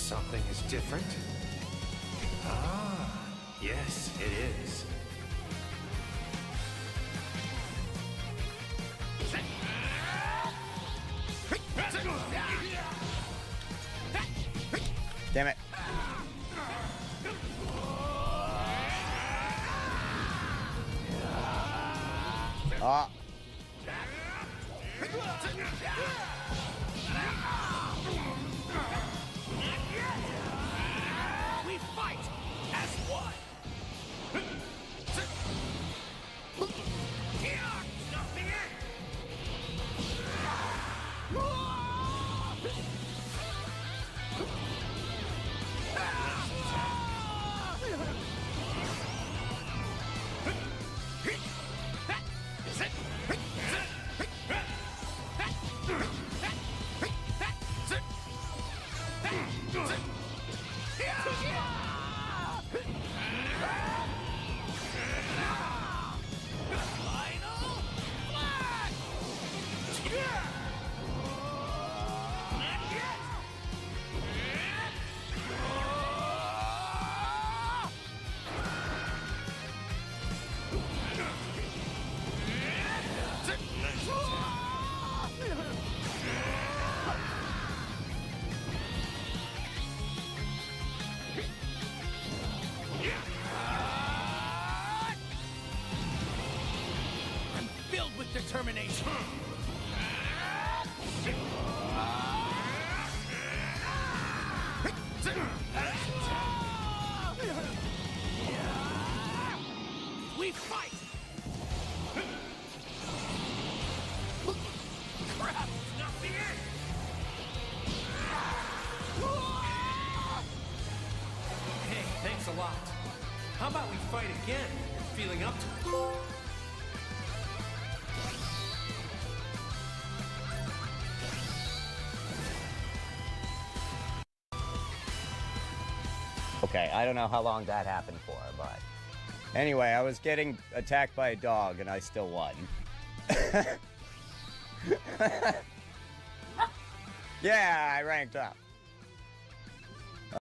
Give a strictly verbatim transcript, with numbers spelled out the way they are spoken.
Something is different? Ah, yes, it is. Damn it. Ah. We fight as one. Nothing in. I'm filled with determination. We fight! Crap! Nothing in! Hey, thanks a lot. How about we fight again? You're feeling up to it. Okay, I don't know how long that happened for, but... Anyway, I was getting attacked by a dog, and I still won. Yeah, I ranked up.